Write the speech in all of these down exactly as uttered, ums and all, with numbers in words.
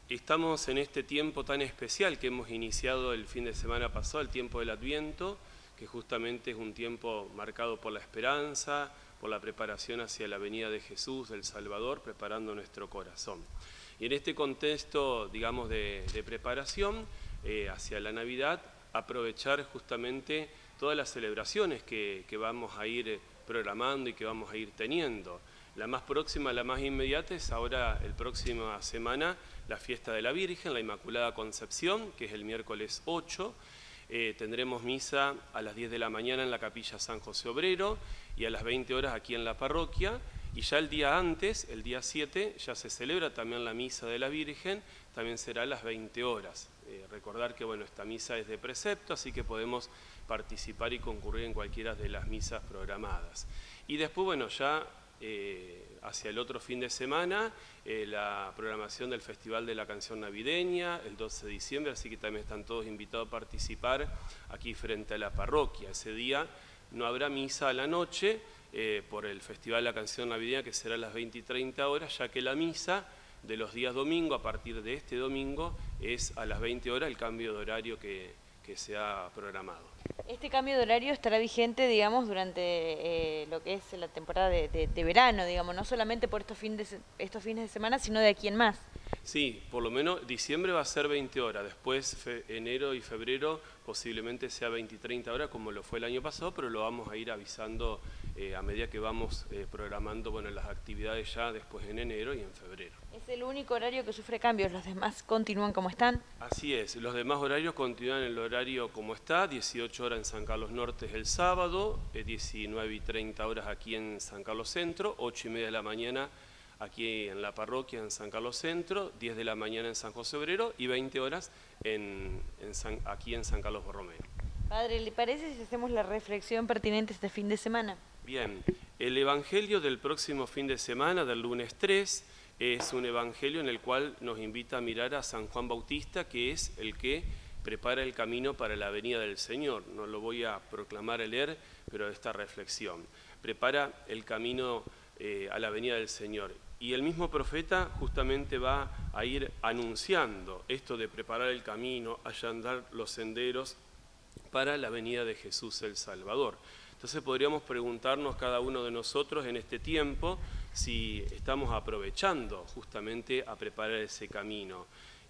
estamos en este tiempo tan especial que hemos iniciado el fin de semana pasado, el tiempo del Adviento, que justamente es un tiempo marcado por la esperanza, por la preparación hacia la venida de Jesús, del Salvador, preparando nuestro corazón. Y en este contexto, digamos, de, de preparación eh, hacia la Navidad, aprovechar justamente todas las celebraciones que, que vamos a ir programando y que vamos a ir teniendo. La más próxima, la más inmediata es ahora, el próxima semana, la fiesta de la Virgen, la Inmaculada Concepción, que es el miércoles ocho. Eh, tendremos misa a las diez de la mañana en la capilla San José Obrero y a las veinte horas aquí en la parroquia. Y ya el día antes, el día siete, ya se celebra también la misa de la Virgen, también será a las veinte horas. Eh, recordar que bueno, esta misa es de precepto, así que podemos participar y concurrir en cualquiera de las misas programadas. Y después, bueno, ya eh, hacia el otro fin de semana, eh, la programación del Festival de la Canción Navideña, el doce de diciembre, así que también están todos invitados a participar aquí frente a la parroquia. Ese día no habrá misa a la noche eh, por el Festival de la Canción Navideña, que será a las veinte y treinta horas, ya que la misa de los días domingo, a partir de este domingo, es a las veinte horas el cambio de horario que, que se ha programado. Este cambio de horario estará vigente, digamos, durante eh, lo que es la temporada de, de, de verano, digamos, no solamente por estos, fin de, estos fines de semana, sino de aquí en más. Sí, por lo menos diciembre va a ser veinte horas, después fe, enero y febrero posiblemente sea veinte y treinta horas como lo fue el año pasado, pero lo vamos a ir avisando eh, a medida que vamos eh, programando bueno, las actividades ya después en enero y en febrero. ¿Es el único horario que sufre cambios? ¿Los demás continúan como están? Así es, los demás horarios continúan en el horario como está, dieciocho horas en San Carlos Norte es el sábado, diecinueve y treinta horas aquí en San Carlos Centro, ocho y media de la mañana aquí en la parroquia en San Carlos Centro, diez de la mañana en San José Obrero y veinte horas en, en San, aquí en San Carlos Borromeo. Padre, ¿le parece si hacemos la reflexión pertinente este fin de semana? Bien, el evangelio del próximo fin de semana, del lunes tres, es un evangelio en el cual nos invita a mirar a San Juan Bautista, que es el que prepara el camino para la venida del Señor. No lo voy a proclamar a leer, pero esta reflexión. Prepara el camino eh, a la venida del Señor. Y el mismo profeta justamente va a ir anunciando esto de preparar el camino, allanar los senderos para la venida de Jesús el Salvador. Entonces podríamos preguntarnos cada uno de nosotros en este tiempo si estamos aprovechando justamente a preparar ese camino.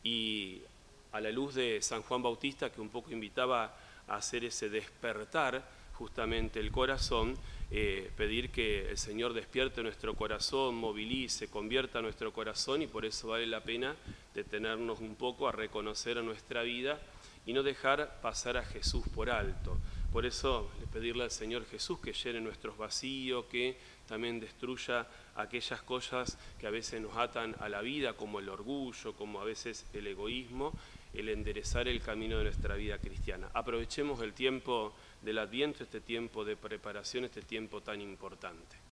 Y a la luz de San Juan Bautista, que un poco invitaba a hacer ese despertar justamente el corazón, eh, pedir que el Señor despierte nuestro corazón, movilice, convierta nuestro corazón, y por eso vale la pena detenernos un poco a reconocer a nuestra vida y no dejar pasar a Jesús por alto. Por eso pedirle al Señor Jesús que llene nuestros vacíos, que también destruya aquellas cosas que a veces nos atan a la vida, como el orgullo, como a veces el egoísmo, el enderezar el camino de nuestra vida cristiana. Aprovechemos el tiempo del Adviento, este tiempo de preparación, este tiempo tan importante.